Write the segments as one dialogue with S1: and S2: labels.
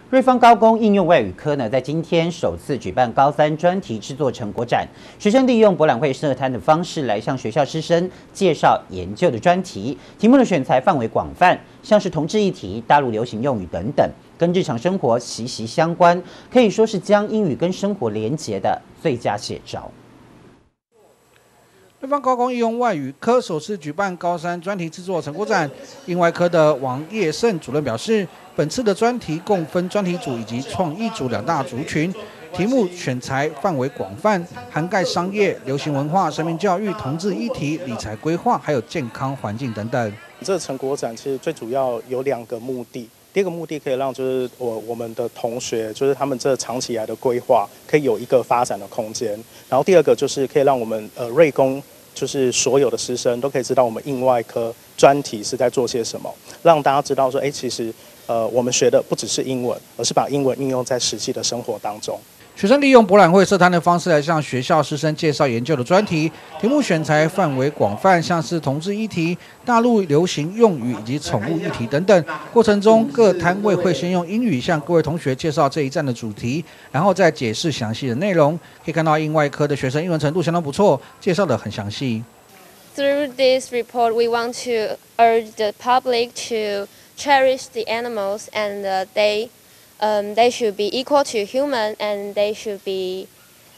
S1: 瑞芳高工应用外语科呢，在今天首次举办高三专题制作成果展，学生利用博览会设摊的方式来向学校师生介绍研究的专题，题目的选材范围广泛，像是同志议题、大陆流行用语等等，跟日常生活息息相关，可以说是将英语跟生活连结的最佳写照。
S2: 瑞芳高工应用外语科首次举办高三专题制作成果展，应外科的王业胜主任表示，本次的专题共分专题组以及创意组两大族群，题目选材范围广泛，涵盖商业、流行文化、生命教育、同志议题、理财规划，还有健康环境等等。
S3: 这个成果展其实最主要有2个目的。 第一个目的可以让就是我们的同学，就是他们这长期以来的规划可以有一个发展的空间。然后第二个就是可以让我们瑞工就是所有的师生都可以知道我们应外科专题是在做些什么，让大家知道说，其实我们学的不只是英文，而是把英文应用在实际的生活当中。
S2: 学生利用博览会设摊的方式来向学校师生介绍研究的专题，题目选材范围广泛，像是同志议题、大陆流行用语以及宠物议题等等。过程中，各摊位会先用英语向各位同学介绍这一站的主题，然后再解释详细的内容。可以看到，应外科的学生英文程度相当不错，介绍得很详细。
S4: Through this report, we want to urge the public to cherish the animals and they should be equal to human, and they should be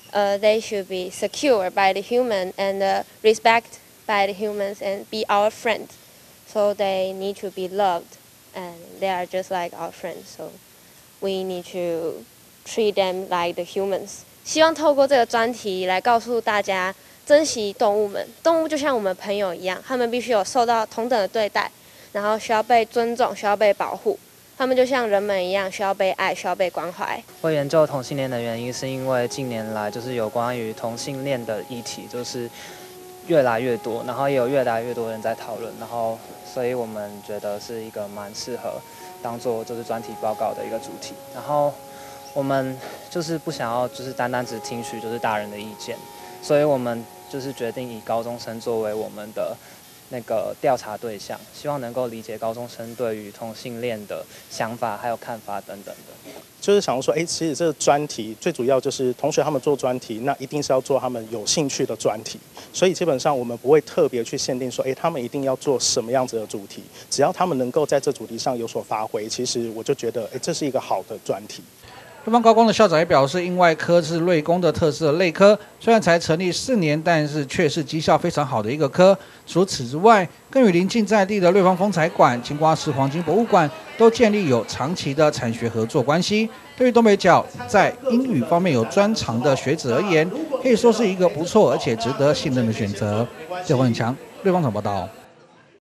S4: secure by the human and respect by the humans and be our friend. So they need to be loved, and they are just like our friends. So we need to treat them like the humans. 希望透过这个专题来告诉大家，珍惜动物们。动物就像我们朋友一样，他们必须有受到同等的对待，然后需要被尊重，需要被保护。 他们就像人们一样，需要被爱，需要被关怀。
S5: 会研究同性恋的原因，是因为近年来就是有关于同性恋的议题，就是越来越多，然后也有越来越多人在讨论，然后所以我们觉得是一个蛮适合当做就是专题报告的一个主题。然后我们就是不想要就是单单只听取就是大人的意见，所以我们就是决定以高中生作为我们的 那个调查对象，希望能够理解高中生对于同性恋的想法还有看法等等的。
S3: 就是想说，其实这个专题最主要就是同学他们做专题，那一定是要做他们有兴趣的专题。所以基本上我们不会特别去限定说，他们一定要做什么样子的主题，只要他们能够在这主题上有所发挥，其实我就觉得，这是一个好的专题。
S2: 瑞芳高工的校长也表示，应外科是瑞工的特色类科，虽然才成立4年，但是却是绩效非常好的一个科。除此之外，更与邻近在地的瑞芳风采馆、青瓜市黄金博物馆都建立有长期的产学合作关系。对于东北角在英语方面有专长的学子而言，可以说是一个不错而且值得信任的选择。谢文强，瑞芳场报道。